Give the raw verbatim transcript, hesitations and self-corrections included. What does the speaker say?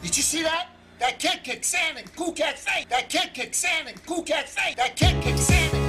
Did you see that? That kid kicked sand in Cool Cat's face. That kid kicked sand in Cool Cat's face. That kid kicked sand in